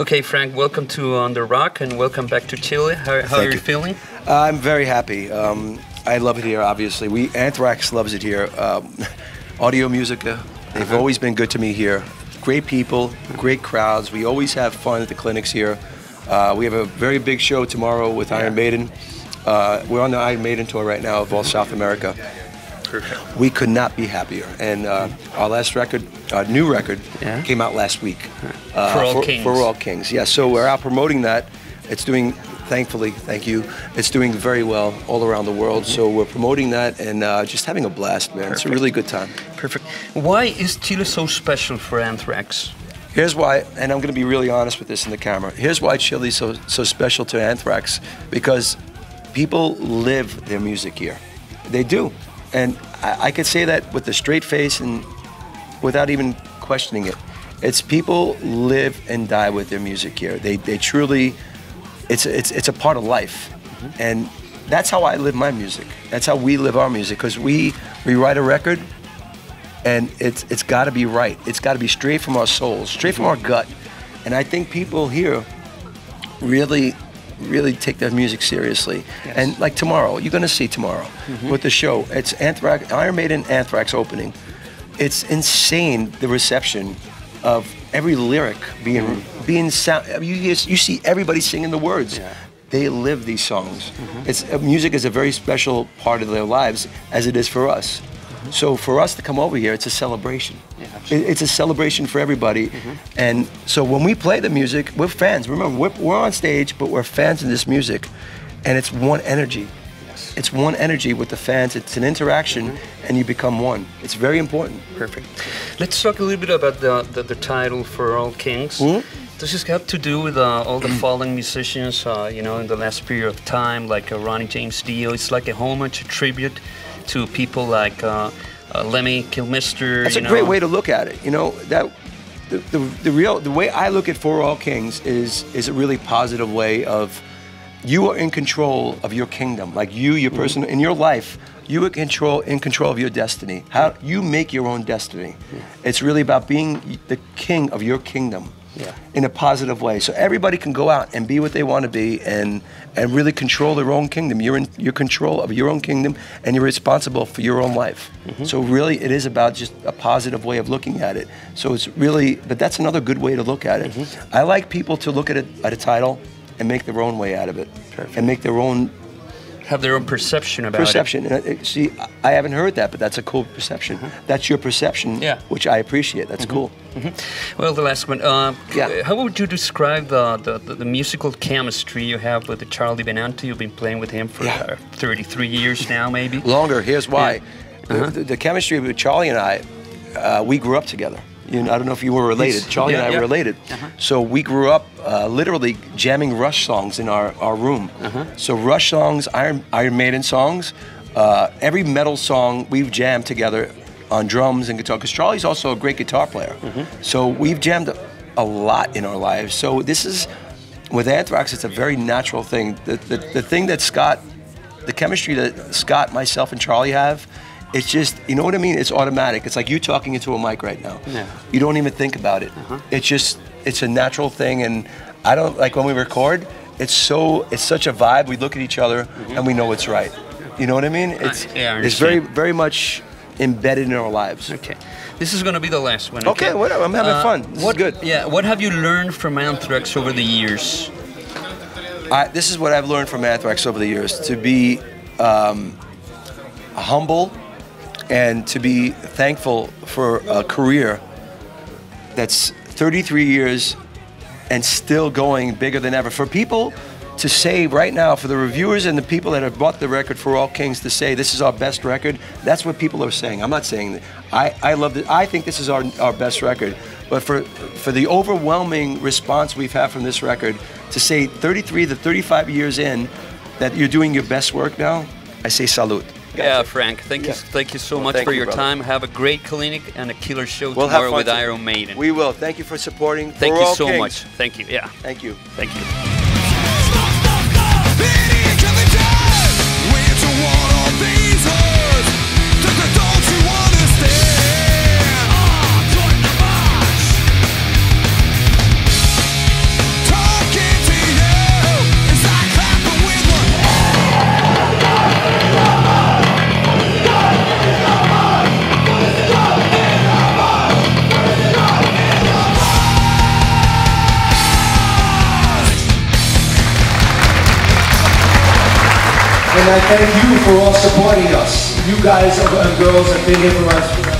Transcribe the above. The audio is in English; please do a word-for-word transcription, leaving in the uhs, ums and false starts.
Okay, Frank, welcome to On The Rock and welcome back to Chile. How, how are you, you feeling? Uh, I'm very happy. Um, I love it here, obviously. We Anthrax loves it here. Um, Audio Musica, they've uh-huh. always been good to me here. Great people, great crowds. We always have fun at the clinics here. Uh, we have a very big show tomorrow with yeah. Iron Maiden. Uh, we're on the Iron Maiden tour right now of all South America. Perfect. We could not be happier. And uh, our last record, our new record, yeah. came out last week. Uh, for All for, Kings. For All Kings, yeah. So we're out promoting that. It's doing, thankfully, thank you, it's doing very well all around the world. Mm-hmm. So we're promoting that and uh, just having a blast, man. Perfect. It's a really good time. Perfect. Why is Chile so special for Anthrax? Here's why, and I'm going to be really honest with this in the camera. Here's why Chile is so, so special to Anthrax. Because people live their music here. They do. And I, I could say that with a straight face and without even questioning it. It's people live and die with their music here. They, they truly, it's, it's, it's a part of life. Mm-hmm. And that's how I live my music. That's how we live our music. Because we, we write a record and it's, it's got to be right. It's got to be straight from our souls, straight from our gut. And I think people here really really take their music seriously. Yes. And like tomorrow, you're gonna see tomorrow mm-hmm. with the show. It's Anthrax, Iron Maiden Anthrax opening. It's insane, the reception of every lyric being mm-hmm. being sound. You you see everybody singing the words. Yeah. They live these songs. Mm-hmm. It's uh, music is a very special part of their lives, as it is for us. Mm-hmm. So for us to come over here, it's a celebration. Yeah, it, it's a celebration for everybody. Mm-hmm. And so when we play the music, we're fans. Remember, we're, we're on stage, but we're fans of this music, and it's one energy. Yes. It's one energy with the fans. It's an interaction, mm-hmm. and you become one. It's very important. Perfect. Let's talk a little bit about the the, the title For All Kings. Mm-hmm. Does this have to do with uh, all the fallen musicians, uh, you know, in the last period of time, like uh, Ronnie James Dio? It's like a homage, a tribute to people like uh, uh, Lemmy Kilmister. That's you a know? great way to look at it. You know that the, the the real the way I look at For All Kings is is a really positive way of you are in control of your kingdom. Like you, your person in your life, you are control in control of your destiny. How you make your own destiny. It's really about being the king of your kingdom. Yeah. In a positive way, so everybody can go out and be what they want to be, and and really control their own kingdom. You're in your control of your own kingdom, and you're responsible for your own life. Mm-hmm. So really, it is about just a positive way of looking at it. So it's really, but that's another good way to look at it. Mm-hmm. I like people to look at it at a title and make their own way out of it. Perfect. And make their own. Have their own perception about perception. it. Perception. And see, I haven't heard that, but that's a cool perception. Mm-hmm. That's your perception, yeah. which I appreciate. That's mm-hmm. cool. Mm-hmm. Well, the last one. Uh, yeah. How would you describe the, the, the, the musical chemistry you have with the Charlie Benante? You've been playing with him for yeah. uh, thirty-three years now, maybe? Longer. Here's why. Yeah. Uh-huh. the, the chemistry with Charlie and I, uh, we grew up together. You know, I don't know if you were related. Charlie yeah, and I yeah. were related. Uh-huh. So we grew up uh, literally jamming Rush songs in our, our room. Uh-huh. So Rush songs, Iron, Iron Maiden songs, uh, every metal song we've jammed together on drums and guitar. Because Charlie's also a great guitar player. Uh-huh. So we've jammed a, a lot in our lives. So this is, with Anthrax, it's a very natural thing. The, the, the thing that Scott, the chemistry that Scott, myself, and Charlie have, it's just, you know what I mean? It's automatic. It's like you talking into a mic right now. Yeah. You don't even think about it. Uh-huh. It's just, it's a natural thing. And I don't, like when we record, it's so, it's such a vibe. We look at each other mm-hmm. and we know it's right. You know what I mean? It's, yeah, it's very, very much embedded in our lives. Okay. This is going to be the last one. Okay, okay whatever. I'm having uh, fun. This what, is good. Yeah. What have you learned from Anthrax over the years? I, this is what I've learned from Anthrax over the years. To be um, humble, and to be thankful for a career that's thirty-three years and still going bigger than ever. For people to say right now, for the reviewers and the people that have bought the record For All Kings to say this is our best record, that's what people are saying. I'm not saying that. I, I love it. I think this is our, our best record. But for, for the overwhelming response we've had from this record, to say thirty-three to thirty-five years in that you're doing your best work now, I say salute. Yeah, Frank, thank yeah. you thank you so well, much for you, your brother. time. Have a great clinic and a killer show we'll tomorrow with too. Iron Maiden. We will. Thank you for supporting. Thank For you All so Kings. much. Thank you. Yeah. Thank you. Thank you. I thank you for all supporting us. You guys and girls have been here for us.